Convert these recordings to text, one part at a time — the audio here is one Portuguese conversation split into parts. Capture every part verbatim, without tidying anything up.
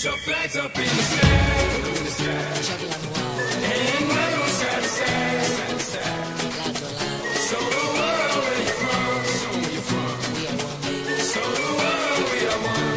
Put your flags up in the sky. In the sky. And wave side to side. Side to side. Show the world where you're from. Show where you're from. Show the world we are one.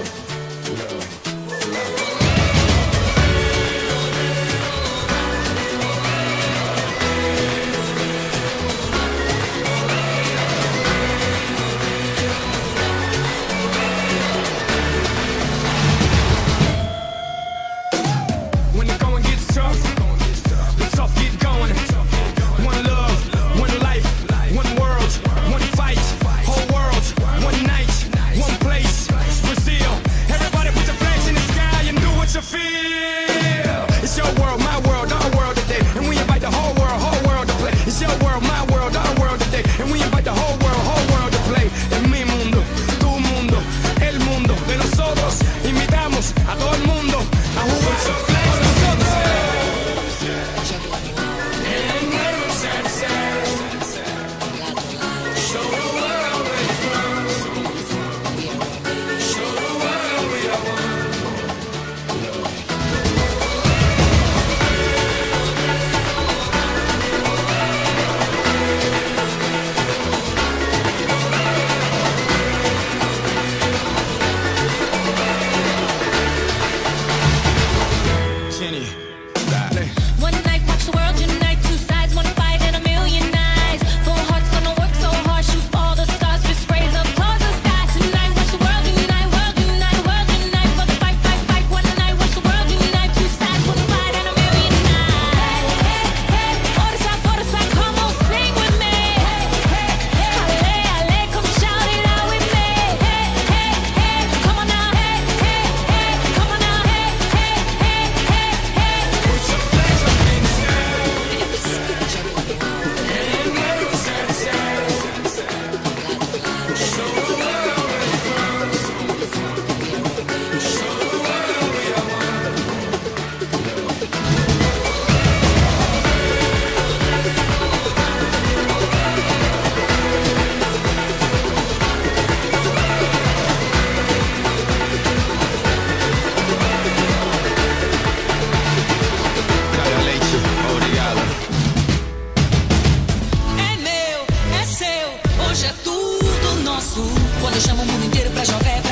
When the going gets tough, the tough get going. One love, one life, one world, one fight. Whole world, one night, one place. Brazil, everybody put your flags in the sky and do what you feel. It's your world, my world, our world today, and we invite the whole world, whole world to play. It's your world, my world, our world today, and we invite the whole world, whole world to play. En mi mundo, tu mundo, el mundo de nosotros. Invitamos a todo el mundo a jugar. One night, watch the world unite. Two sides, one fight, and a million eyes. Full hearts gonna work so hard, shoot all the stars, fist raise up towards the sky. Tonight, watch the world unite, world unite, world unite. For the fight, fight, fight. One night, watch the world unite. Two sides, one fight, and a million eyes. Hey, hey, forza, forza, come on, sing with me. Hey, hey, ale, ale, come shout it out with me. Hey, hey, hey, come on now. Hey, hey, hey, come on now. Hey, hey, hey, hey, hey. Put your flags up in the sky. And wave side to side. Show the world where you're from. Show the world we are one. Caio Leite, obrigado. É meu, é seu, hoje é tudo nosso. Quando eu chamo o mundo inteiro pra jogar é